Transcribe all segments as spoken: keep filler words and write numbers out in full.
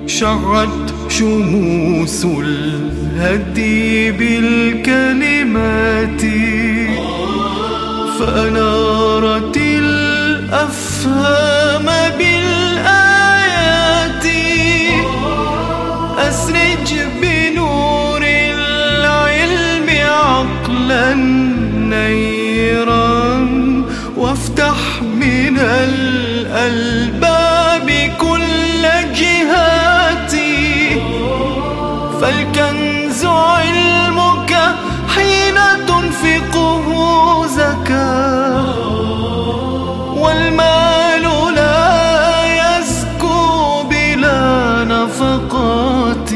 شعت شموس الهدي بالكلمات فأنارت الأفهام بالآيات. أسرج بنور العلم عقلا نيرا وافتح من الألباب كل جهاتي. فالكنز علمك حين تنفقه زكاة، والمال لا يزكو بلا نفقات.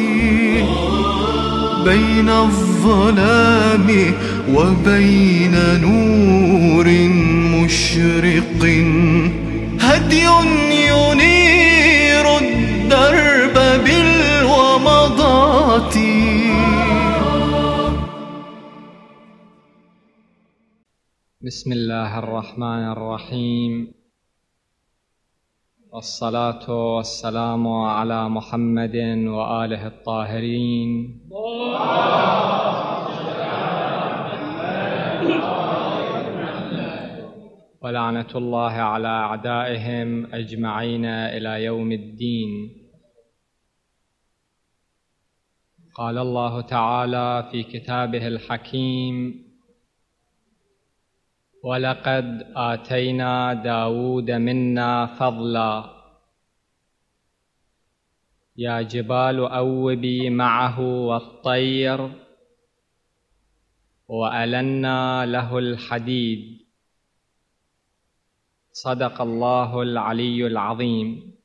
بين الظلام وبين نور مشرق هدي ينير الدرب بالومضات. بسم الله الرحمن الرحيم، والصلاة والسلام على محمد وآله الطاهرين. ولعنة الله على أعدائهم أجمعين إلى يوم الدين. قال الله تعالى في كتابه الحكيم: ولقد آتينا داود منا فضلا يا جبال أوبي معه والطير وألنا له الحديد. صدق الله العلي العظيم.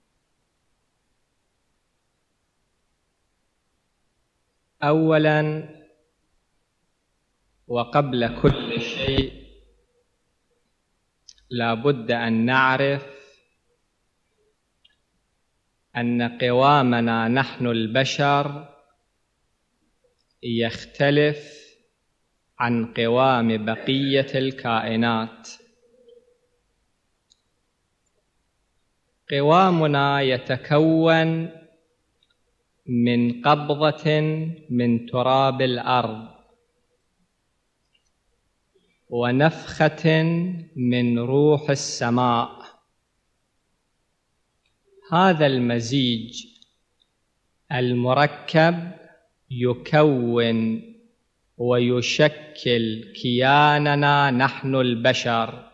أولا وقبل كل شيء لا بد أن نعرف أن قوامنا نحن البشر يختلف عن قوام بقية الكائنات. قوامنا يتكون من قبضة من تراب الأرض ونفخة من روح السماء. هذا المزيج المركب يكون ويشكل كياننا نحن البشر.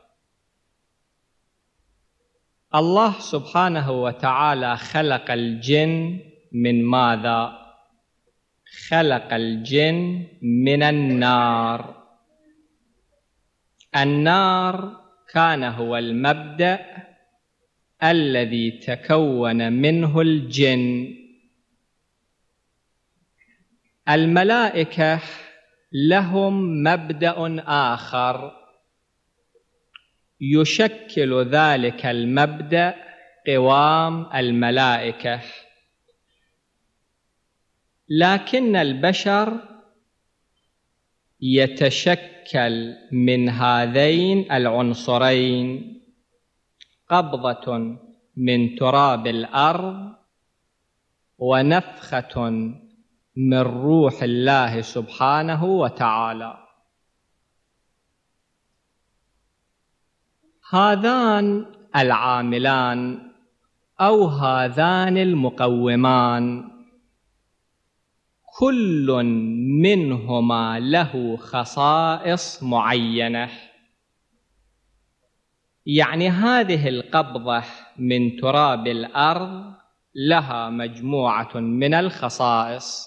الله سبحانه وتعالى خلق الجن من ماذا؟ خلق الجن من النار. النار كان هو المبدأ الذي تكون منه الجن. الملائكة لهم مبدأ آخر يشكل ذلك المبدأ قوام الملائكة، لكن البشر يتشكل من هذين العنصرين: قبضة من تراب الأرض ونفخة من روح الله سبحانه وتعالى. هذان العاملان أو هذان المقومان كل منهما له خصائص معينة. يعني هذه القبضة من تراب الأرض لها مجموعة من الخصائص،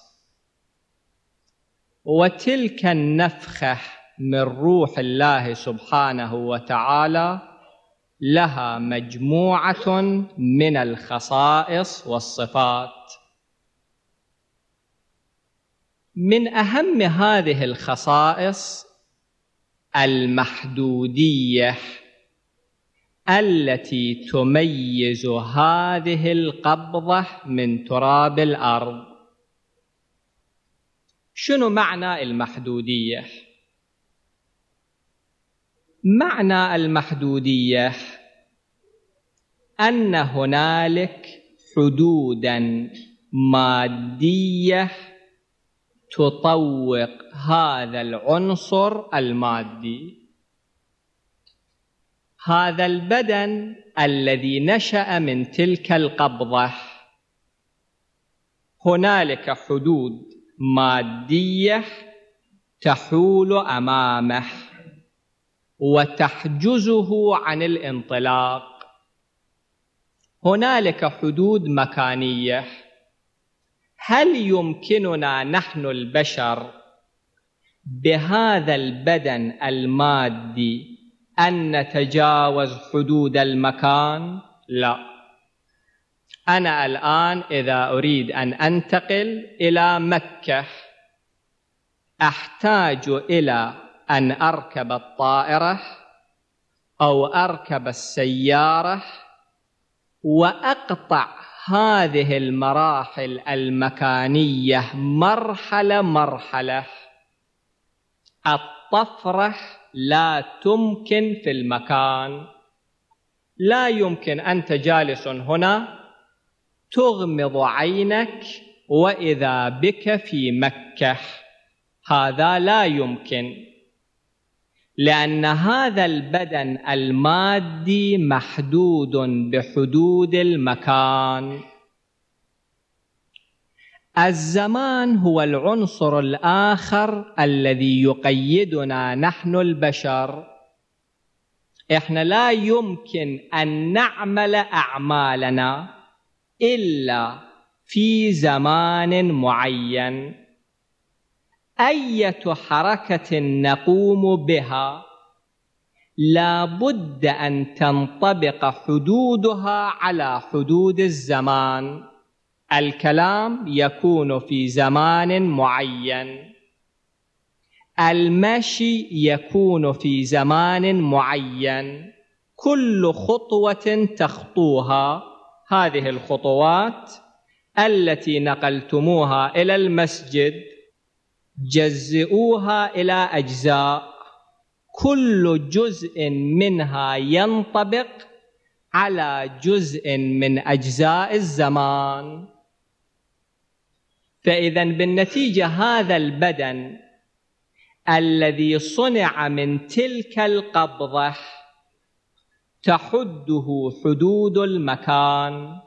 وتلك النفخة من روح الله سبحانه وتعالى لها مجموعة من الخصائص والصفات. من أهم هذه الخصائص المحدودية التي تميز هذه القبضة من تراب الأرض. شنو معنى المحدودية؟ معنى المحدودية أن هنالك حدوداً مادية تطوق هذا العنصر المادي. هذا البدن الذي نشأ من تلك القبضة هنالك حدود مادية تحول أمامه وتحجزه عن الانطلاق. هنالك حدود مكانية. هل يمكننا نحن البشر بهذا البدن المادي أن نتجاوز حدود المكان؟ لا. أنا الآن إذا أريد أن أنتقل إلى مكة أحتاج إلى أن أركب الطائرة أو أركب السيارة وأقطع هذه المراحل المكانية مرحلة مرحلة. الطفرة لا تمكن في المكان. لا يمكن أنت جالس هنا تغمض عينك وإذا بك في مكة، هذا لا يمكن، لأن هذا البدن المادي محدود بحدود المكان. الزمان هو العنصر الآخر الذي يقيدنا نحن البشر. إحنا لا يمكن أن نعمل أعمالنا إلا في زمان معين. أية حركة نقوم بها لا بد أن تنطبق حدودها على حدود الزمان. الكلام يكون في زمان معين، المشي يكون في زمان معين، كل خطوة تخطوها، هذه الخطوات التي نقلتموها إلى المسجد جزئوها إلى أجزاء، كل جزء منها ينطبق على جزء من أجزاء الزمان. فإذا بالنتيجة هذا البدن الذي صنع من تلك القبضة تحده حدود المكان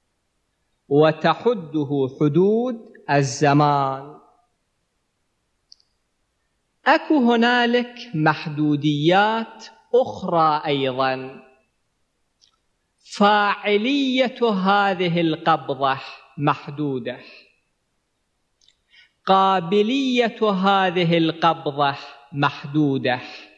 وتحده حدود الزمان. أكو هنالك محدوديات أخرى أيضا. فاعلية هذه القبضة محدودة، قابلية هذه القبضة محدودة،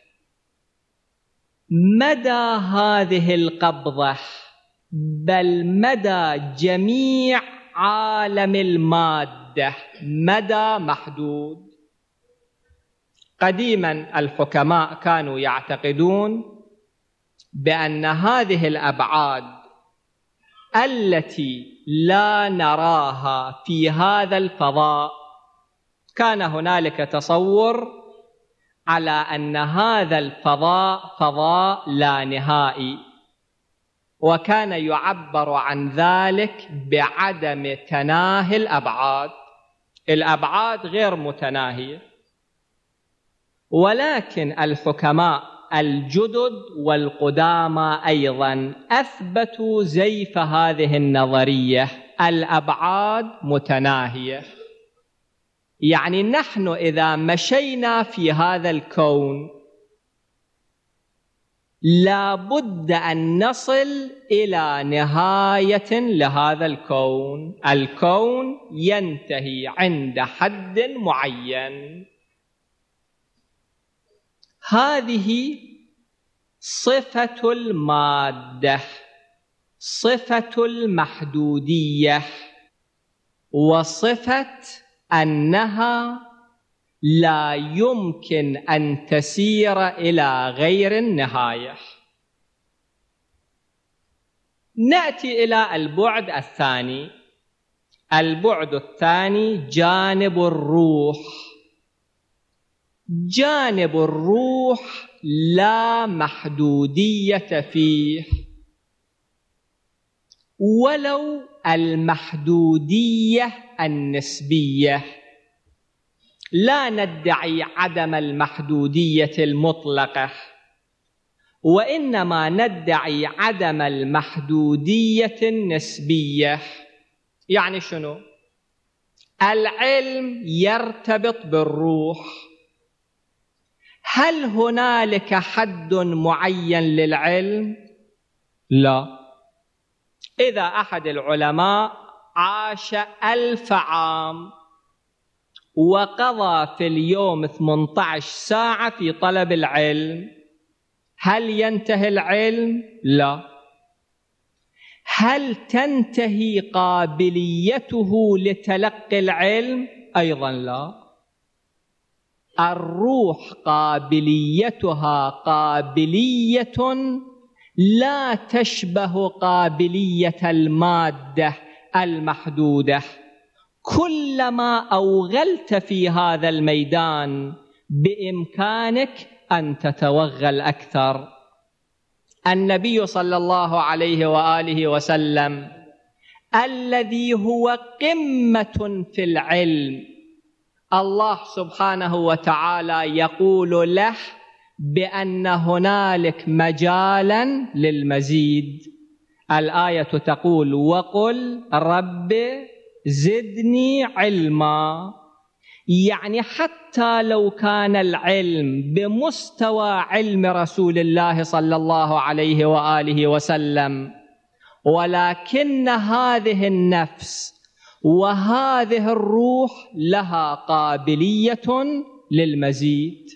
مدى هذه القبضة بل مدى جميع عالم المادة مدى محدود. قديما الحكماء كانوا يعتقدون بأن هذه الأبعاد التي لا نراها في هذا الفضاء، كان هنالك تصور على أن هذا الفضاء فضاء لا نهائي، وكان يعبر عن ذلك بعدم تناهي الأبعاد. الأبعاد غير متناهية، ولكن الحكماء الجدد والقدامى أيضا أثبتوا زيف هذه النظرية، الأبعاد متناهية. يعني نحن إذا مشينا في هذا الكون لا بد أن نصل إلى نهاية لهذا الكون. الكون ينتهي عند حد معين. هذه صفة المادة، صفة المحدودية، وصفة أنها لا يمكن أن تسير إلى غير النهاية. نأتي إلى البعد الثاني. البعد الثاني جانب الروح. جانب الروح لا محدودية فيه، ولو المحدودية النسبية. لا ندعي عدم المحدودية المطلقة، وإنما ندعي عدم المحدودية النسبية. يعني شنو؟ العلم يرتبط بالروح. هل هنالك حد معين للعلم؟ لا. إذا أحد العلماء عاش ألف عام وقضى في اليوم ثمانية عشر ساعة في طلب العلم، هل ينتهي العلم؟ لا. هل تنتهي قابليته لتلقي العلم؟ أيضا لا. الروح قابليتها قابلية لا تشبه قابلية المادة المحدودة. كلما أوغلت في هذا الميدان بإمكانك أن تتوغل أكثر. النبي صلى الله عليه وآله وسلم الذي هو قمة في العلم، الله سبحانه وتعالى يقول له بأن هنالك مجالا للمزيد. الآية تقول: وقل رب زدني علما. يعني حتى لو كان العلم بمستوى علم رسول الله صلى الله عليه وآله وسلم، ولكن هذه النفس وهذه الروح لها قابلية للمزيد.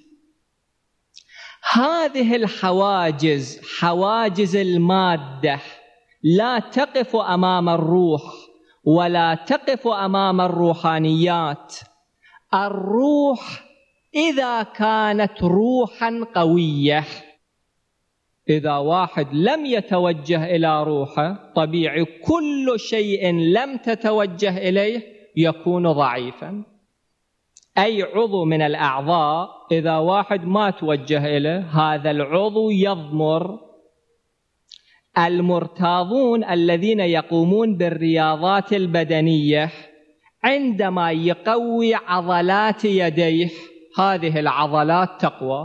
هذه الحواجز، حواجز المادة، لا تقف أمام الروح ولا تقف أمام الروحانيات. الروح إذا كانت روحا قوية، إذا واحد لم يتوجه إلى روحه، طبيعي كل شيء لم تتوجه إليه يكون ضعيفا. أي عضو من الأعضاء إذا واحد ما توجه إليه، هذا العضو يضمر. المرتاضون الذين يقومون بالرياضات البدنية عندما يقوي عضلات يديه، هذه العضلات تقوى.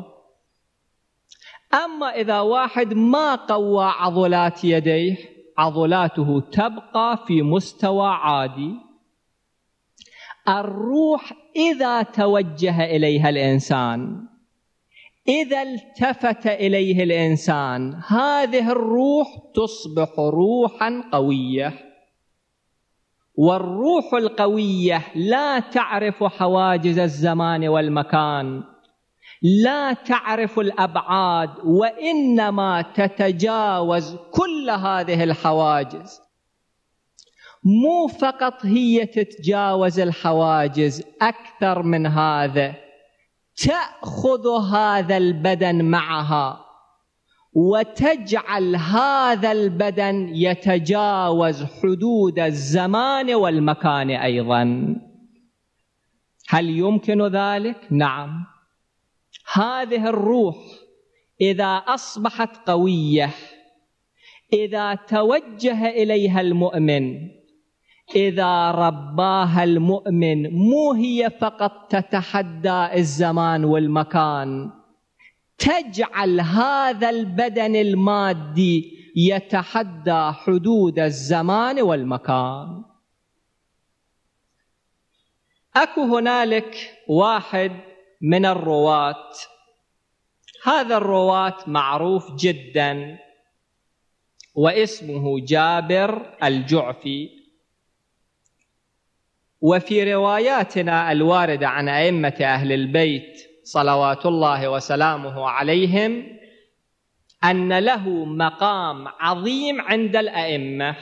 أما إذا واحد ما قوى عضلات يديه، عضلاته تبقى في مستوى عادي. الروح إذا توجه إليها الإنسان، إذا التفت إليه الإنسان، هذه الروح تصبح روحا قوية. والروح القوية لا تعرف حواجز الزمان والمكان، لا تعرف الأبعاد، وإنما تتجاوز كل هذه الحواجز. مو فقط هي تتجاوز الحواجز، أكثر من هذا، تأخذ هذا البدن معها وتجعل هذا البدن يتجاوز حدود الزمان والمكان أيضا. هل يمكن ذلك؟ نعم. هذه الروح إذا أصبحت قوية، إذا توجه إليها المؤمن، إذا رباها المؤمن، مو هي فقط تتحدى الزمان والمكان، تجعل هذا البدن المادي يتحدى حدود الزمان والمكان. أكو هنالك واحد من الرواة، هذا الرواة معروف جدا واسمه جابر الجعفي. وفي رواياتنا الواردة عن أئمة أهل البيت صلوات الله وسلامه عليهم أن له مقام عظيم عند الأئمة،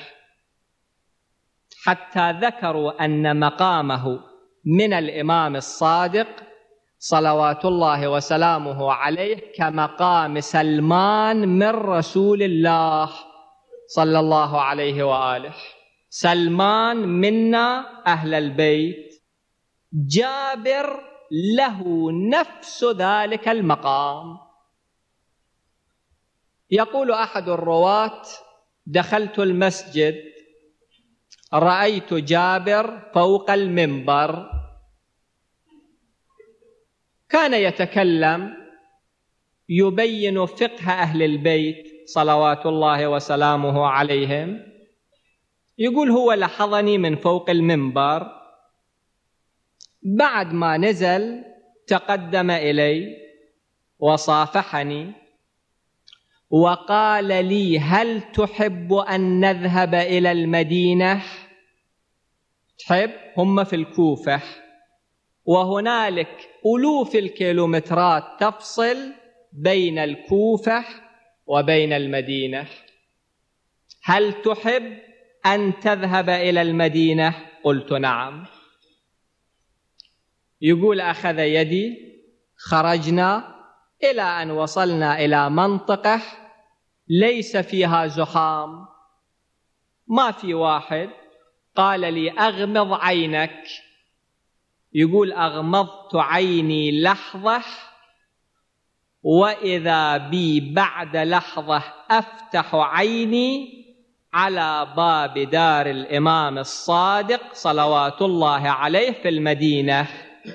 حتى ذكروا أن مقامه من الإمام الصادق صلوات الله وسلامه عليه كمقام سلمان من رسول الله صلى الله عليه وآله. سلمان منا أهل البيت، جابر له نفس ذلك المقام. يقول أحد الرواة: دخلت المسجد رأيت جابر فوق المنبر كان يتكلم يبين فقه أهل البيت صلوات الله وسلامه عليهم. يقول هو لحظني من فوق المنبر، بعد ما نزل تقدم إلي وصافحني وقال لي: هل تحب أن نذهب إلى المدينة؟ تحب؟ هم في الكوفة وهنالك ألوف الكيلومترات تفصل بين الكوفة وبين المدينة. هل تحب أن تذهب إلى المدينة؟ قلت نعم. يقول أخذ يدي، خرجنا إلى أن وصلنا إلى منطقة ليس فيها زحام، ما في واحد. قال لي: أغمض عينك. يقول أغمضت عيني لحظة، وإذا بي بعد لحظة أفتح عيني على باب دار الإمام الصادق صلوات الله عليه في المدينة.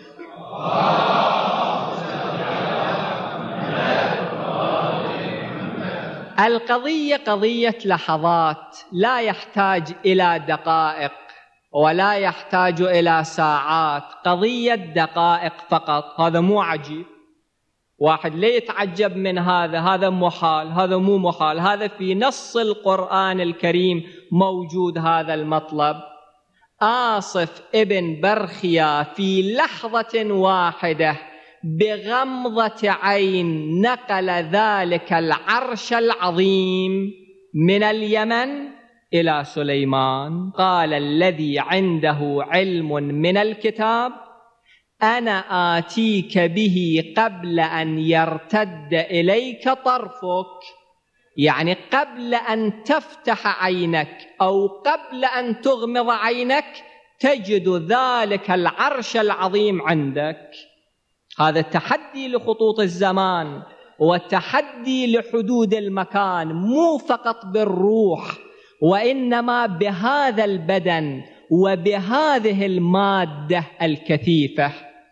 القضية قضية لحظات، لا يحتاج إلى دقائق ولا يحتاج إلى ساعات، قضية دقائق فقط. هذا مو عجيب، واحد ليه يتعجب من هذا؟ هذا محال، هذا مو محال، هذا في نص القرآن الكريم موجود هذا المطلب. آصف ابن برخيا في لحظة واحدة بغمضة عين نقل ذلك العرش العظيم من اليمن إلى سليمان. قال: الذي عنده علم من الكتاب أنا آتيك به قبل أن يرتد إليك طرفك، يعني قبل أن تفتح عينك أو قبل أن تغمض عينك تجد ذلك العرش العظيم عندك. هذا التحدي لخطوط الزمان والتحدي لحدود المكان، مو فقط بالروح وإنما بهذا البدن وبهذه المادة الكثيفة.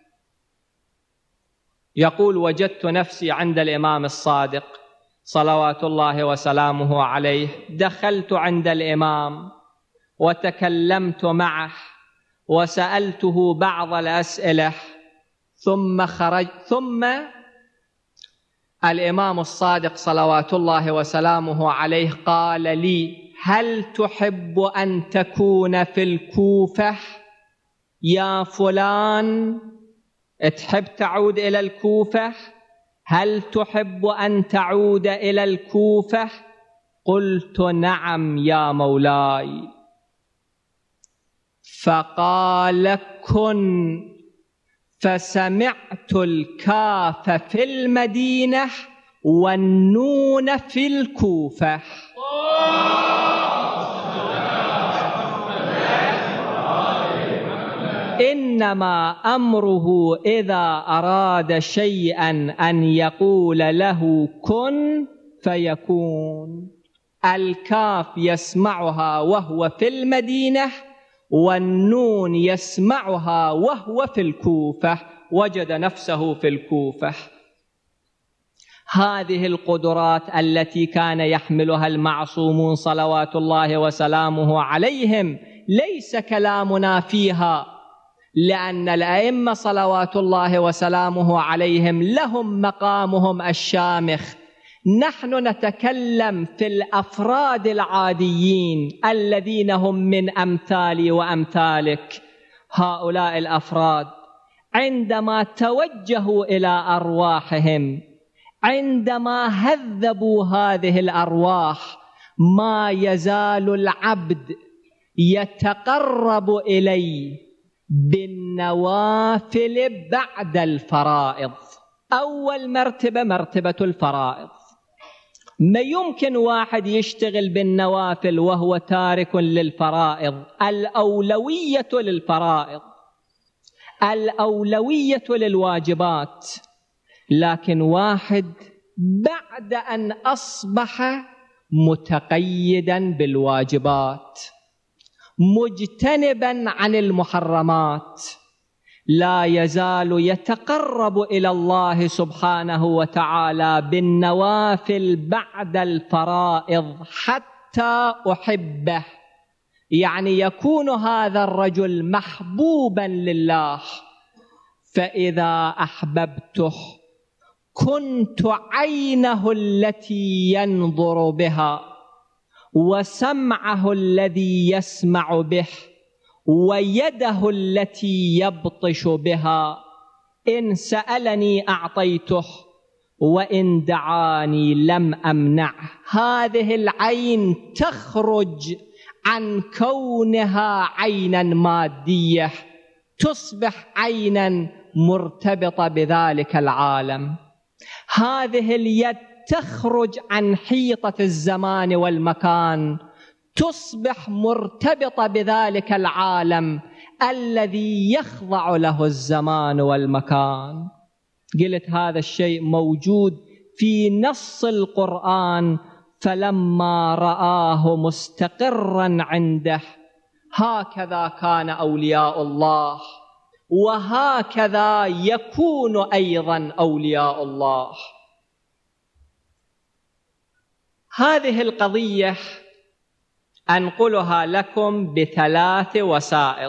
يقول: وجدت نفسي عند الإمام الصادق صلوات الله وسلامه عليه، دخلت عند الإمام وتكلمت معه وسألته بعض الأسئلة، ثم خرج ثم الإمام الصادق صلوات الله وسلامه عليه قال لي: هل تحب أن تكون في الكوفة يا فلان؟ تحب تعود إلى الكوفة؟ هل تحب أن تعود إلى الكوفة؟ قلت: نعم يا مولاي. فقال: كن. فسمعت الكاف في المدينة والنون في الكوفة. إنما أمره إذا أراد شيئا أن يقول له كن فيكون. الكاف يسمعها وهو في المدينة والنون يسمعها وهو في الكوفة، وجد نفسه في الكوفة. هذه القدرات التي كان يحملها المعصومون صلوات الله وسلامه عليهم ليس كلامنا فيها، لأن الأئمة صلوات الله وسلامه عليهم لهم مقامهم الشامخ. نحن نتكلم في الأفراد العاديين الذين هم من أمثالي وأمثالك. هؤلاء الأفراد عندما توجهوا إلى أرواحهم، عندما هذبوا هذه الأرواح، ما يزال العبد يتقرب إليه بالنوافل بعد الفرائض. أول مرتبة مرتبة الفرائض. ما يمكن واحد يشتغل بالنوافل وهو تارك للفرائض. الأولوية للفرائض، الأولوية للواجبات. لكن واحد بعد أن أصبح متقيدا بالواجبات مجتنبا عن المحرمات، لا يزال يتقرب إلى الله سبحانه وتعالى بالنوافل بعد الفرائض حتى أحبه. يعني يكون هذا الرجل محبوبا لله، فإذا أحببته كنت عينه التي ينظر بها، وسمعه الذي يسمع به، ويده التي يبطش بها. إن سألني أعطيته، وإن دعاني لم أمنعه. هذه العين تخرج عن كونها عينا مادية، تصبح عينا مرتبطة بذلك العالم. هذه اليد تخرج عن حيطة الزمان والمكان، تصبح مرتبطة بذلك العالم الذي يخضع له الزمان والمكان. قلت هذا الشيء موجود في نص القرآن: فلما رآه مستقرا عنده. هكذا كان أولياء الله، وهكذا يكون أيضا أولياء الله. هذه القضية أنقلها لكم بثلاث وسائط.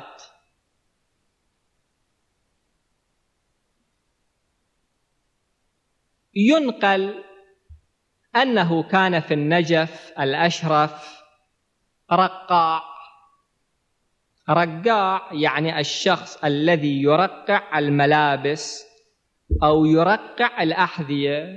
ينقل أنه كان في النجف الأشرف رقاع. رقاع يعني الشخص الذي يرقع الملابس أو يرقع الأحذية.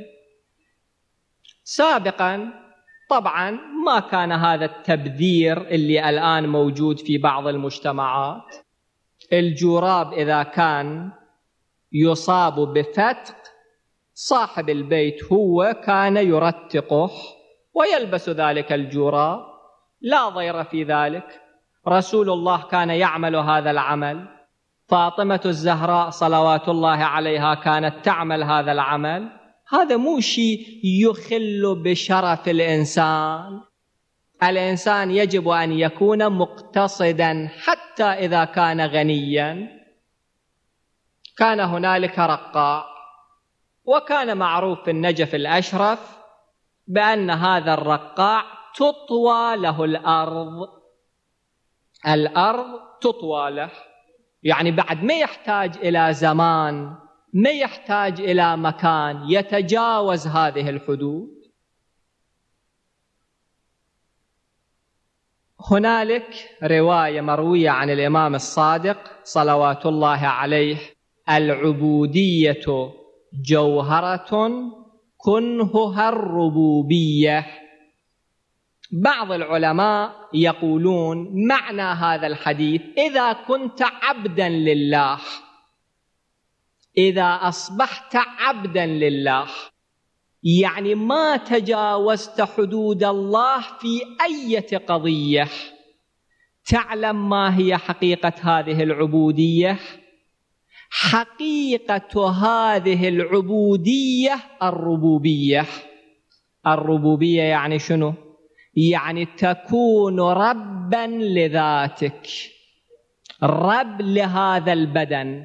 سابقا طبعا ما كان هذا التبذير اللي الآن موجود في بعض المجتمعات. الجراب إذا كان يصاب بفتق، صاحب البيت هو كان يرتقه ويلبس ذلك الجراب، لا ضير في ذلك. رسول الله كان يعمل هذا العمل، فاطمة الزهراء صلوات الله عليها كانت تعمل هذا العمل. هذا مو شيء يخل بشرف الإنسان. الإنسان يجب أن يكون مقتصدا حتى إذا كان غنيا. كان هنالك رقاع، وكان معروف في النجف الأشرف بأن هذا الرقاع تطوى له الأرض. الأرض تطوى له، يعني بعد ما يحتاج إلى زمان، ما يحتاج إلى مكان يتجاوز هذه الحدود. هنالك رواية مروية عن الإمام الصادق صلوات الله عليه: العبودية جوهرة كنهها الربوبية. بعض العلماء يقولون معنى هذا الحديث: إذا كنت عبدا لله، إذا أصبحت عبدا لله، يعني ما تجاوزت حدود الله في أي قضية. تعلم ما هي حقيقة هذه العبودية؟ حقيقة هذه العبودية الربوبية. الربوبية يعني شنو؟ يعني تكون ربا لذاتك، رب لهذا البدن.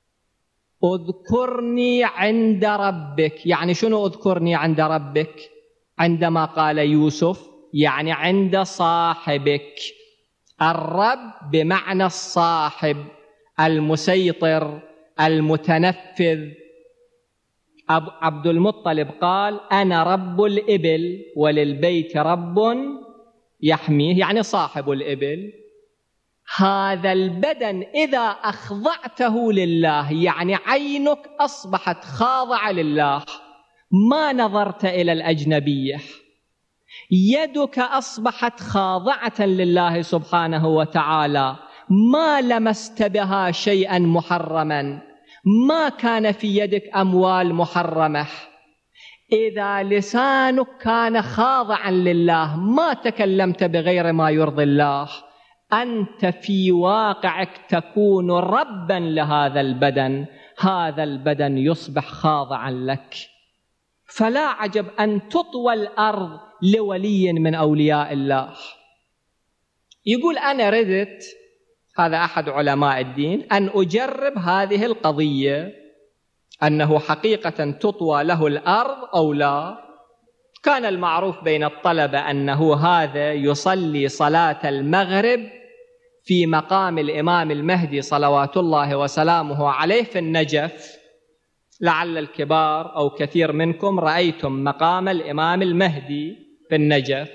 اذكرني عند ربك، يعني شنو اذكرني عند ربك؟ عندما قال يوسف يعني عند صاحبك. الرب بمعنى الصاحب، المسيطر، المتنفذ. عبد المطلب قال: أنا رب الإبل وللبيت رب يحميه، يعني صاحب الإبل. هذا البدن إذا أخضعته لله، يعني عينك أصبحت خاضعة لله، ما نظرت إلى الأجنبية. يدك أصبحت خاضعة لله سبحانه وتعالى، ما لمست بها شيئا محرما، ما كان في يدك أموال محرمة. إذا لسانك كان خاضعا لله، ما تكلمت بغير ما يرضي الله، أنت في واقعك تكون ربا لهذا البدن. هذا البدن يصبح خاضعا لك. فلا عجب أن تطوى الأرض لولي من أولياء الله. يقول أنا ردت، هذا أحد علماء الدين، أن أجرب هذه القضية، أنه حقيقة تطوى له الأرض أو لا. كان المعروف بين الطلبة أنه هذا يصلي صلاة المغرب في مقام الإمام المهدي صلوات الله وسلامه عليه في النجف. لعل الكبار أو كثير منكم رأيتم مقام الإمام المهدي في النجف.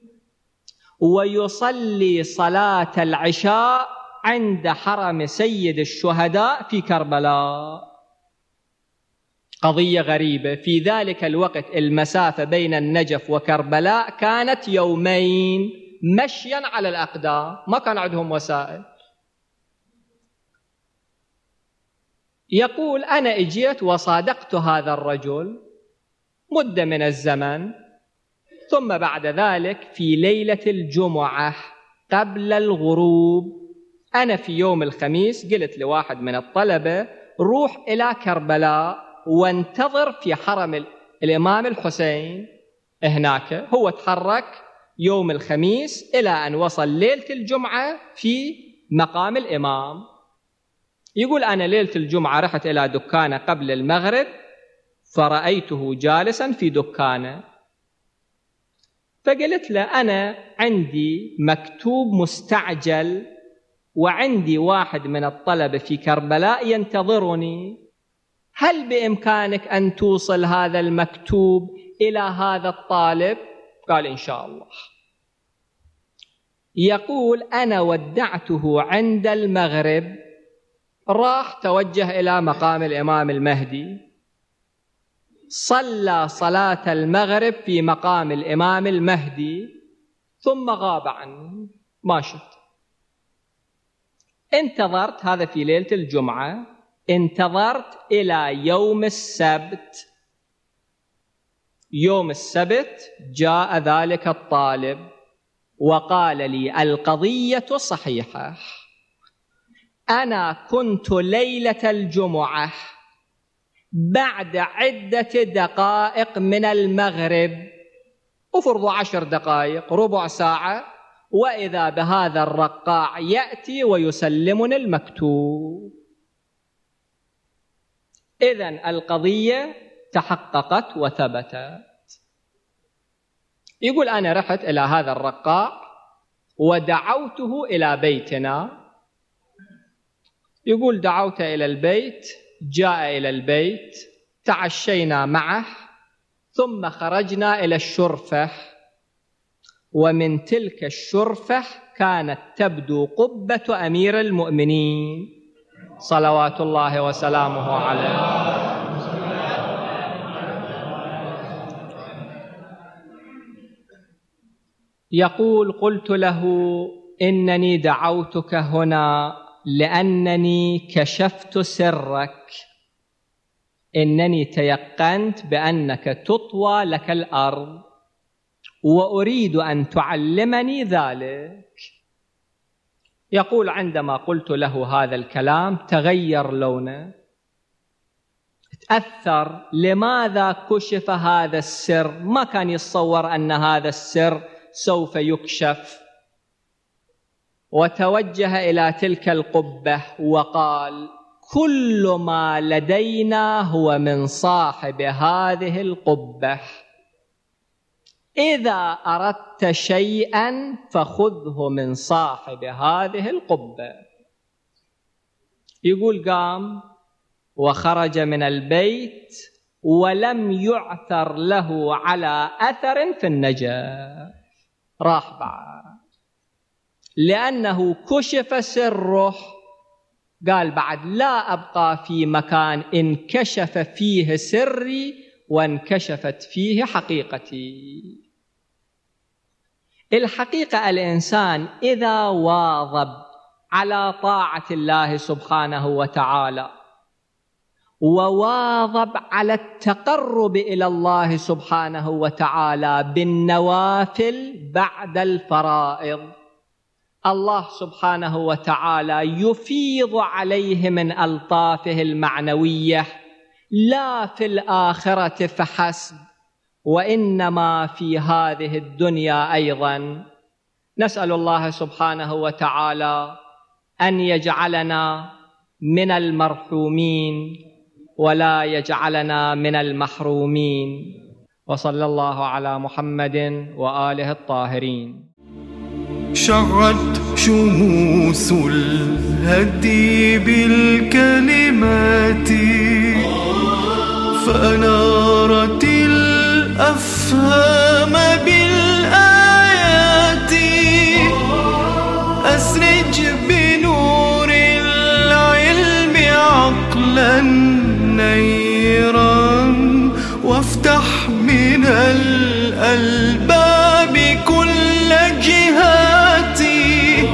ويصلي صلاة العشاء عند حرم سيد الشهداء في كربلاء. قضية غريبة، في ذلك الوقت المسافة بين النجف وكربلاء كانت يومين مشيا على الأقدام، ما كان عندهم وسائل. يقول أنا اجيت وصادقت هذا الرجل مدة من الزمن، ثم بعد ذلك في ليلة الجمعة قبل الغروب، أنا في يوم الخميس قلت لواحد من الطلبة روح إلى كربلاء وانتظر في حرم الإمام الحسين هناك. هو تحرك يوم الخميس إلى أن وصل ليلة الجمعة في مقام الإمام. يقول أنا ليلة الجمعة رحت إلى دكانة قبل المغرب فرأيته جالسا في دكانة، فقلت له أنا عندي مكتوب مستعجل وعندي واحد من الطلبة في كربلاء ينتظرني، هل بإمكانك أن توصل هذا المكتوب إلى هذا الطالب؟ قال إن شاء الله. يقول أنا ودعته عند المغرب، راح توجه إلى مقام الإمام المهدي، صلى صلاة المغرب في مقام الإمام المهدي ثم غاب عني ما شفت. انتظرت، هذا في ليلة الجمعة، انتظرت إلى يوم السبت. يوم السبت جاء ذلك الطالب وقال لي القضية صحيحة، أنا كنت ليلة الجمعة بعد عدة دقائق من المغرب، أفرض عشر دقائق ربع ساعة، وإذا بهذا الرقاع يأتي ويسلمني المكتوب. إذن القضية تحققت وثبتت. يقول أنا رحت إلى هذا الرقاع ودعوته إلى بيتنا. يقول دعوت إلى البيت، جاء إلى البيت، تعشينا معه، ثم خرجنا إلى الشرفة، ومن تلك الشرفة كانت تبدو قبة أمير المؤمنين صلوات الله وسلامه عليه. يقول قلت له إنني دعوتك هنا لأنني كشفت سرك، إنني تيقنت بأنك تطوى لك الأرض وأريد أن تعلمني ذلك. يقول عندما قلت له هذا الكلام تغير لونه، تأثر. لماذا كشف هذا السر؟ ما كان يتصور أن هذا السر سوف يكشف. وتوجه إلى تلك القبة وقال كل ما لدينا هو من صاحب هذه القبة، إذا أردت شيئا فخذه من صاحب هذه القبة. يقول قام وخرج من البيت ولم يعثر له على أثر في النجاة، راح بعد لأنه كشف سره. قال بعد لا أبقى في مكان انكشف فيه سري وانكشفت فيه حقيقتي. الحقيقة الإنسان إذا واظب على طاعة الله سبحانه وتعالى وواظب على التقرب إلى الله سبحانه وتعالى بالنوافل بعد الفرائض، الله سبحانه وتعالى يفيض عليه من ألطافه المعنوية، لا في الآخرة فحسب وإنما في هذه الدنيا أيضا. نسأل الله سبحانه وتعالى أن يجعلنا من المرحومين ولا يجعلنا من المحرومين. وصلى الله على محمد وآله الطاهرين. شعت شموس الهدي بالكلمات فأنارت الأفهام بالآيات. أسرج بنور العلم عقلا نيرا وافتح من الألباب كل جهاتي.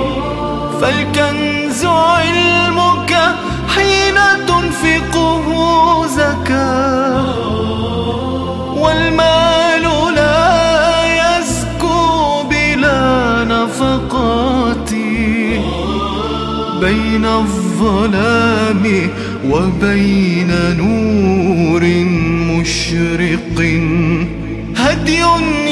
فالكنز علمك حين تنفقه زكاة والمال لا يزكو بلا نفقات. بين الظلام وبين نور مشرق هدي